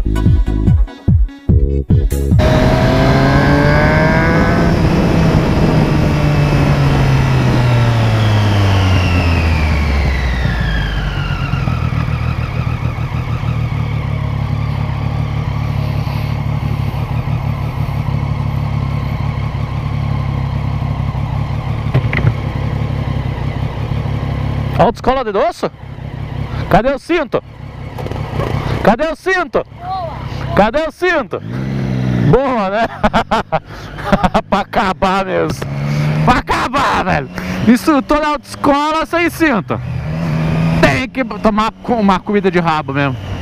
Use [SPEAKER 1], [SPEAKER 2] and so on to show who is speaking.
[SPEAKER 1] Autoescola de doce? Cadê o cinto? Cadê o cinto? Cadê o cinto? Boa, né? Pra acabar mesmo. Pra acabar, velho. Instrutor da autoescola sem cinto. Tem que tomar uma comida de rabo mesmo.